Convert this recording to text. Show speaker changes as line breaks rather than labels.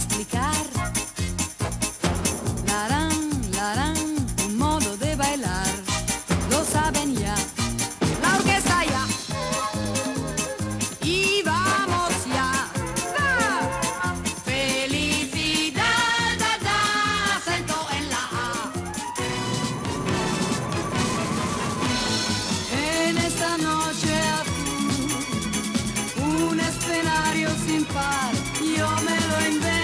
explicar. Larán, un modo de bailar. Lo saben ya, la orquesta ya. Y vamos ya. ¡Va! Felicidad, da, da, acento en la A. En esta noche azul, un escenario sin par, yo me lo invento.